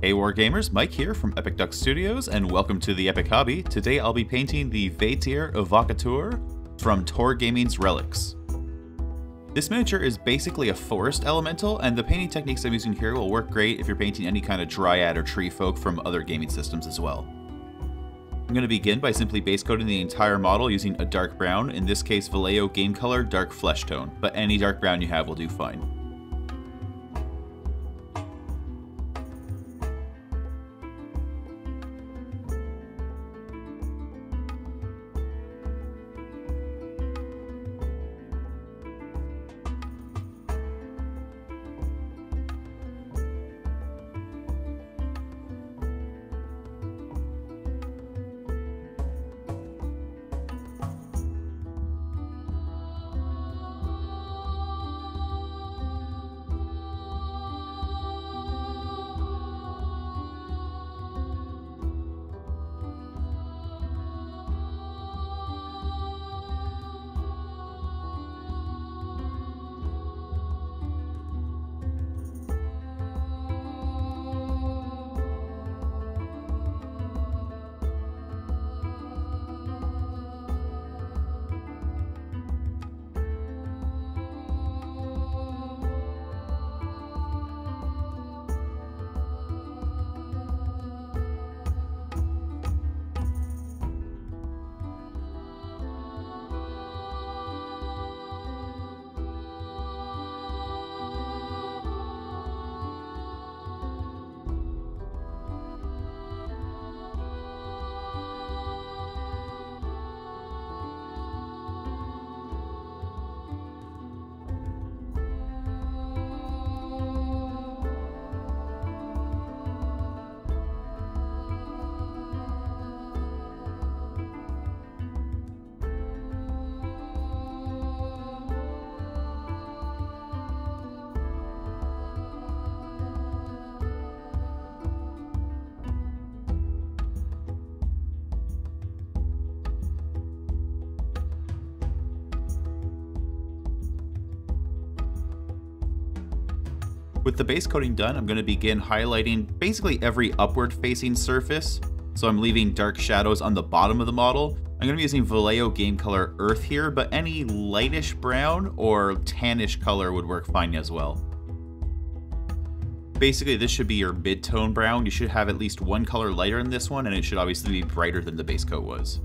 Hey Wargamers, Mike here from epicduckstudios, and welcome to the Epic Hobby. Today I'll be painting the Vaettir Evocatour from Tor Gaming's Relics. This miniature is basically a forest elemental, and the painting techniques I'm using here will work great if you're painting any kind of dryad or treefolk from other gaming systems as well. I'm going to begin by simply base coating the entire model using a dark brown, in this case Vallejo game color dark Fleshtone, but any dark brown you have will do fine. With the base coating done, I'm going to begin highlighting basically every upward facing surface. So I'm leaving dark shadows on the bottom of the model. I'm going to be using Vallejo game color Earth here, but any lightish brown or tannish color would work fine as well. Basically, this should be your mid-tone brown. You should have at least one color lighter in this one, and it should obviously be brighter than the base coat was.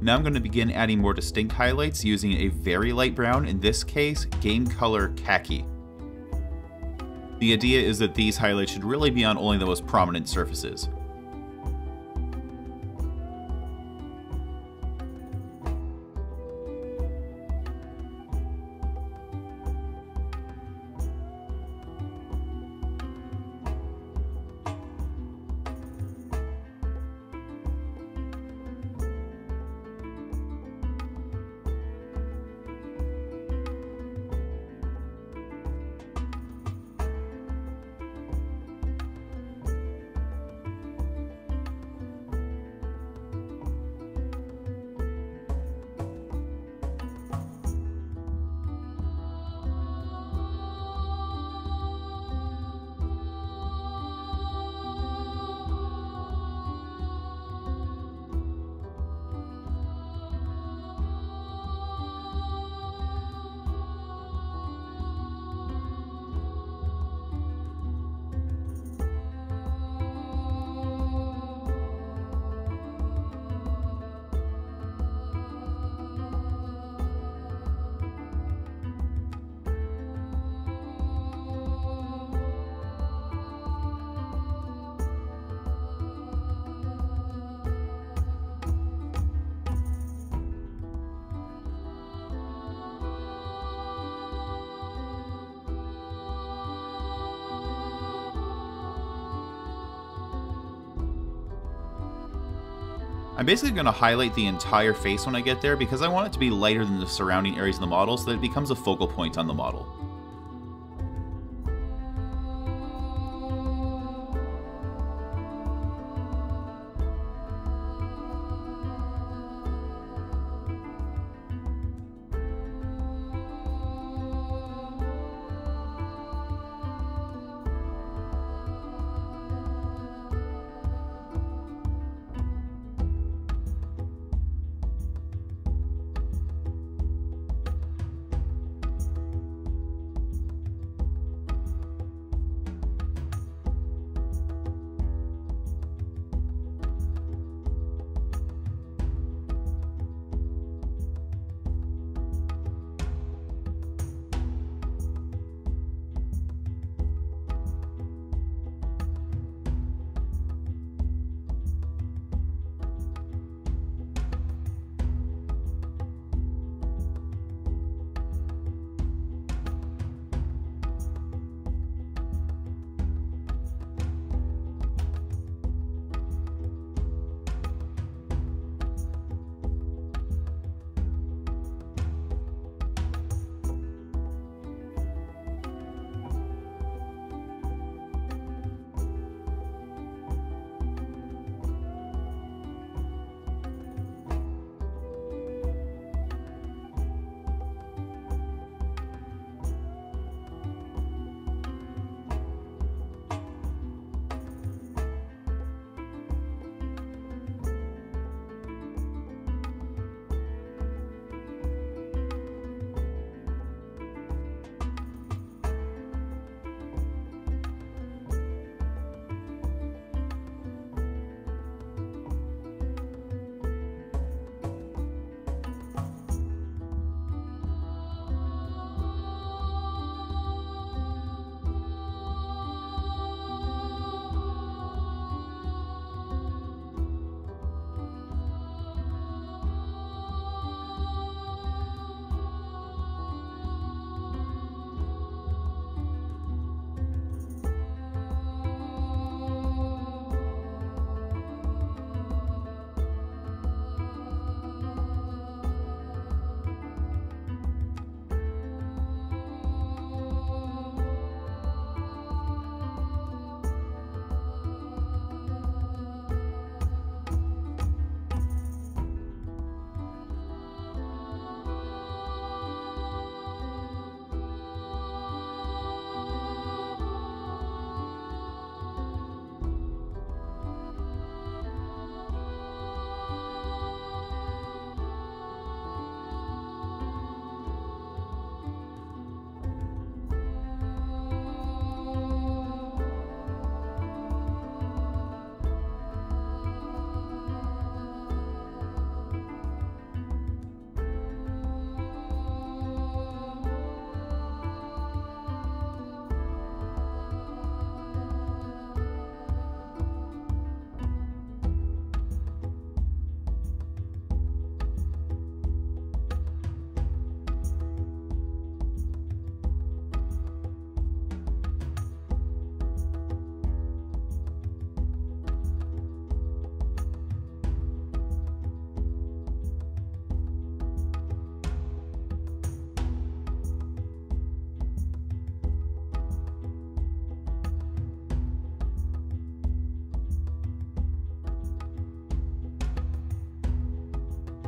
Now I'm going to begin adding more distinct highlights using a very light brown, in this case, game color Khaki. The idea is that these highlights should really be on only the most prominent surfaces. I'm basically going to highlight the entire face when I get there because I want it to be lighter than the surrounding areas of the model so that it becomes a focal point on the model.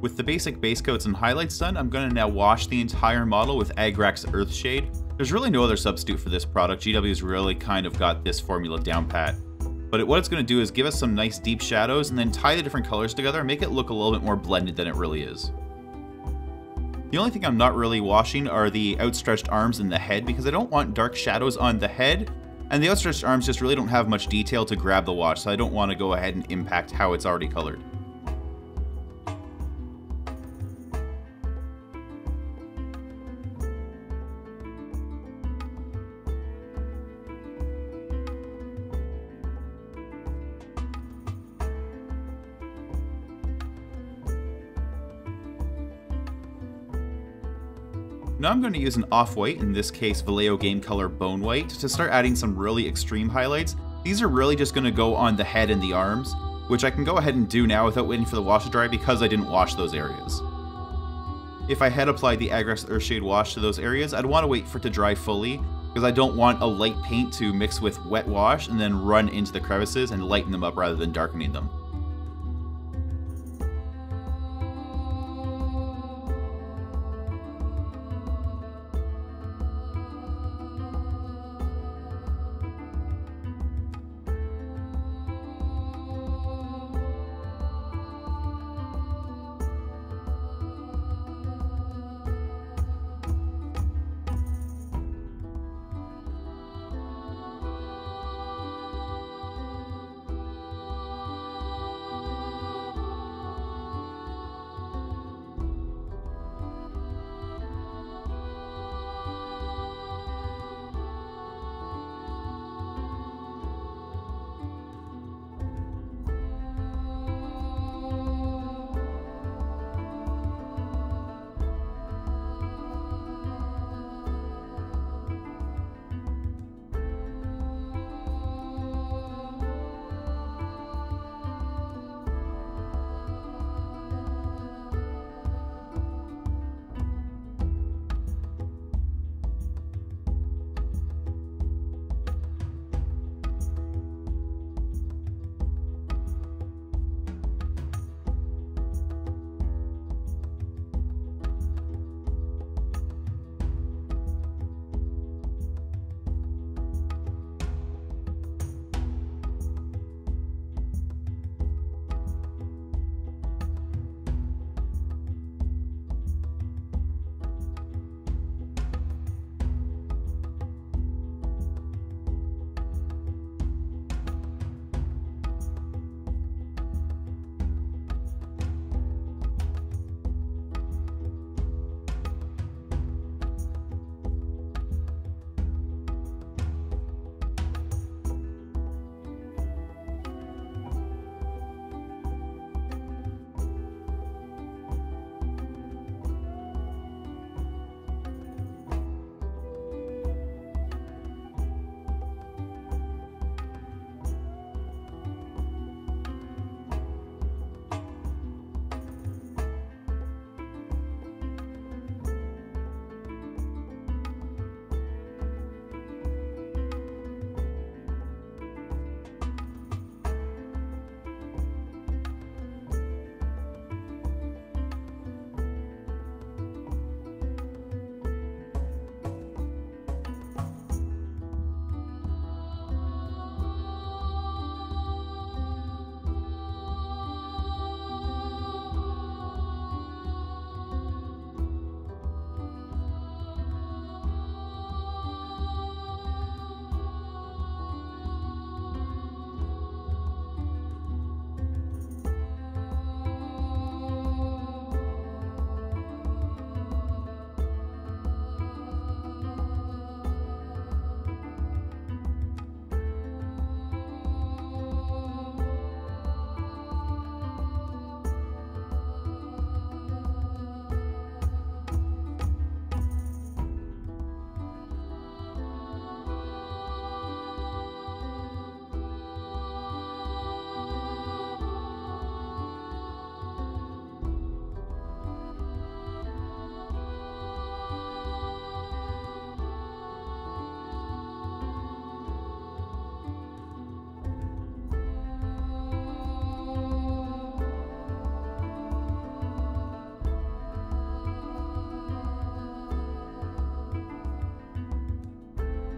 With the basic base coats and highlights done, I'm going to now wash the entire model with Agrax Earthshade. There's really no other substitute for this product. GW's really kind of got this formula down pat. But what it's going to do is give us some nice deep shadows and then tie the different colors together and make it look a little bit more blended than it really is. The only thing I'm not really washing are the outstretched arms and the head, because I don't want dark shadows on the head, and the outstretched arms just really don't have much detail to grab the wash, so I don't want to go ahead and impact how it's already colored. Now I'm going to use an off-white, in this case Vallejo Game Color Bone White, to start adding some really extreme highlights. These are really just going to go on the head and the arms, which I can go ahead and do now without waiting for the wash to dry because I didn't wash those areas. If I had applied the Agrax Earthshade wash to those areas, I'd want to wait for it to dry fully, because I don't want a light paint to mix with wet wash and then run into the crevices and lighten them up rather than darkening them.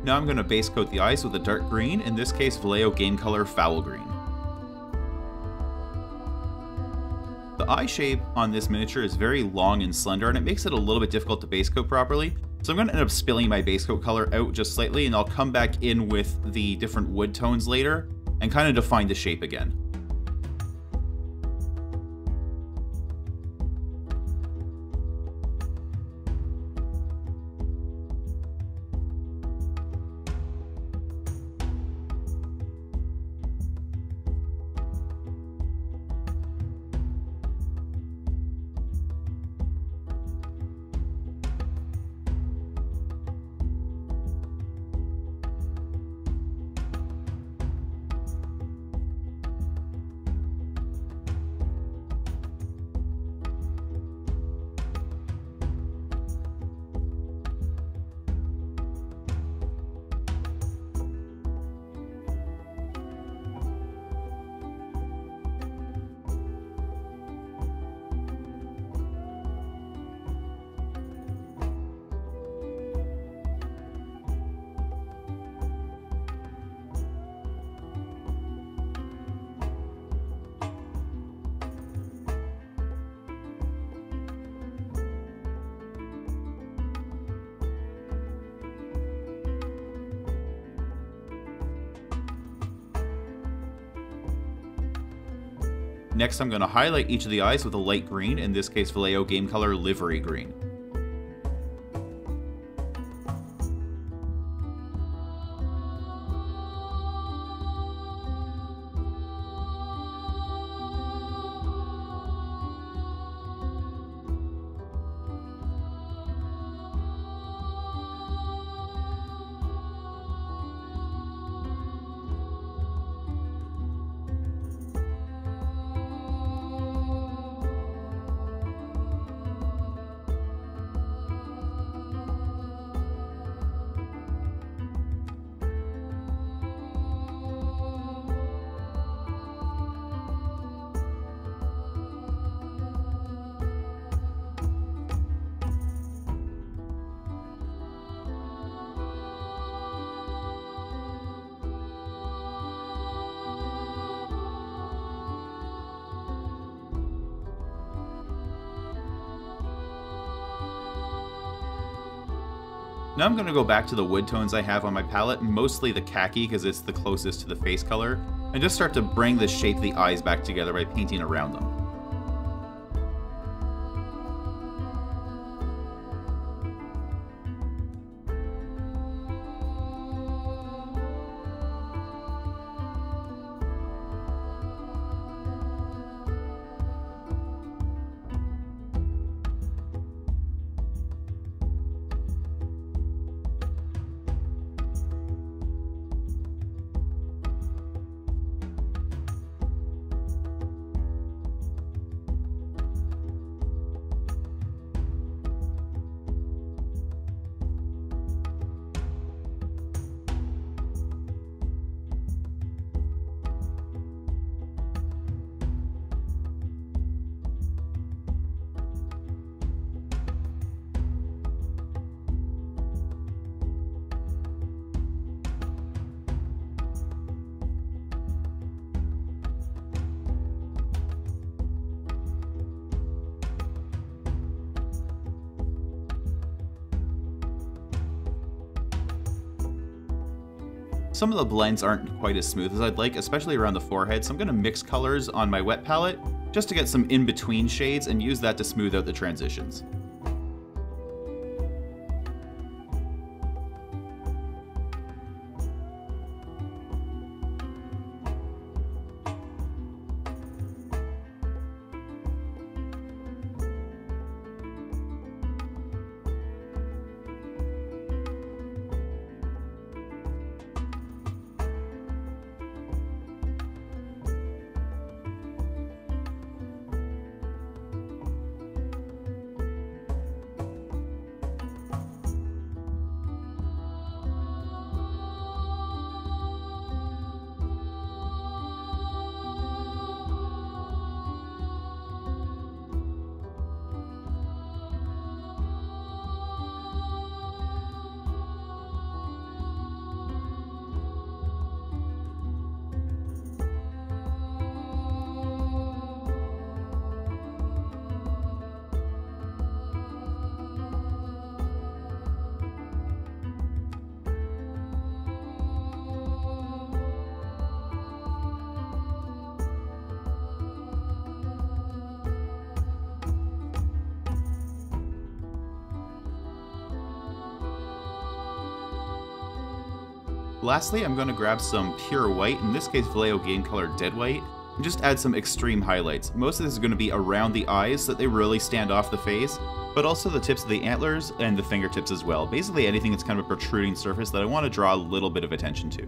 Now I'm going to base coat the eyes with a dark green, in this case Vallejo Game Color Foul Green. The eye shape on this miniature is very long and slender, and it makes it a little bit difficult to base coat properly. So I'm going to end up spilling my base coat color out just slightly, and I'll come back in with the different wood tones later and kind of define the shape again. Next, I'm going to highlight each of the eyes with a light green, in this case Vallejo Game Color Livery Green. Now I'm going to go back to the wood tones I have on my palette, mostly the khaki because it's the closest to the face color, and just start to bring the shape of the eyes back together by painting around them. Some of the blends aren't quite as smooth as I'd like, especially around the forehead, so I'm going to mix colors on my wet palette just to get some in-between shades and use that to smooth out the transitions. Lastly, I'm going to grab some pure white, in this case Vallejo Gain Color Dead White, and just add some extreme highlights. Most of this is going to be around the eyes so that they really stand off the face, but also the tips of the antlers and the fingertips as well. Basically anything that's kind of a protruding surface that I want to draw a little bit of attention to.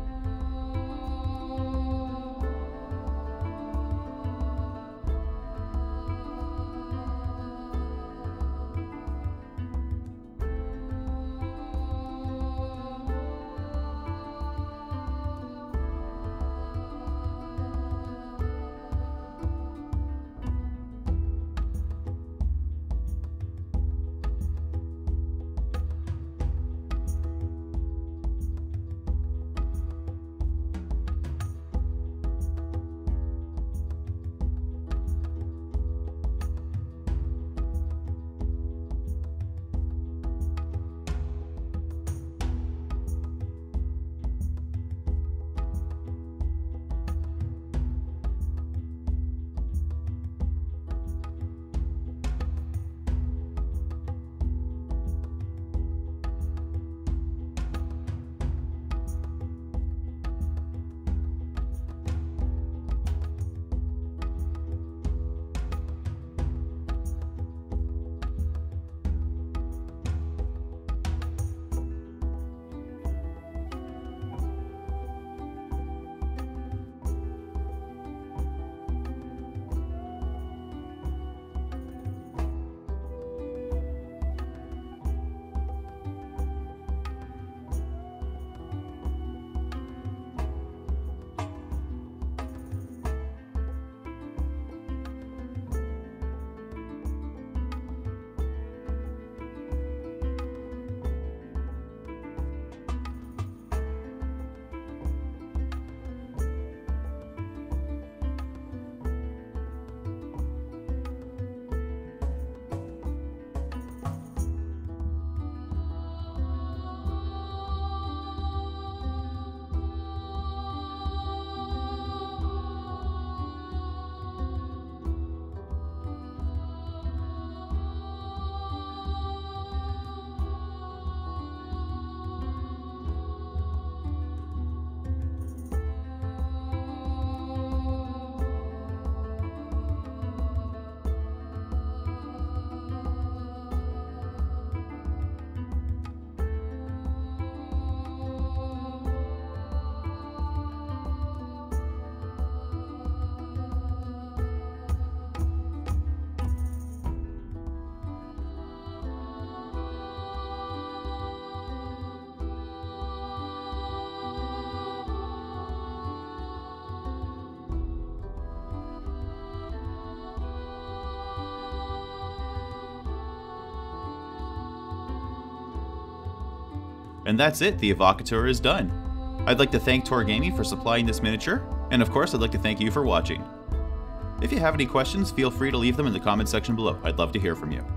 And that's it, the Evocatour is done. I'd like to thank Tor Gaming for supplying this miniature, and of course I'd like to thank you for watching. If you have any questions, feel free to leave them in the comment section below. I'd love to hear from you.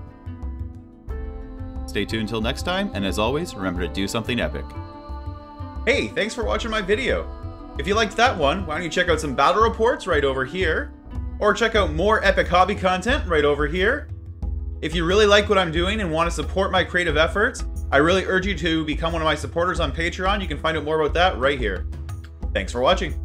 Stay tuned until next time, and as always, remember to do something epic. Hey, thanks for watching my video. If you liked that one, why don't you check out some battle reports right over here, or check out more epic hobby content right over here. If you really like what I'm doing and want to support my creative efforts, I really urge you to become one of my supporters on Patreon. You can find out more about that right here. Thanks for watching.